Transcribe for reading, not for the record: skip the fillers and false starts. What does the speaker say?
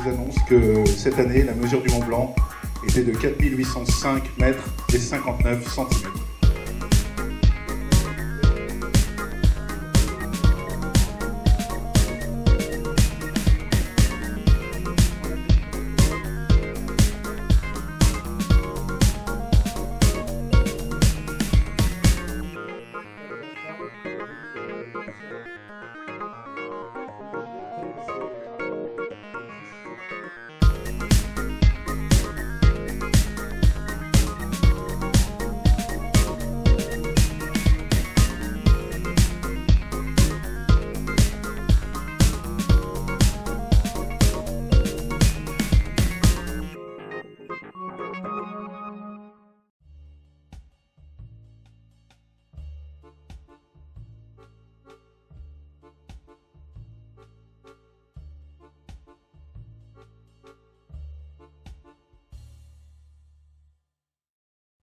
vous annonce que cette année, la mesure du Mont Blanc était de 4805 mètres et 59 centimètres.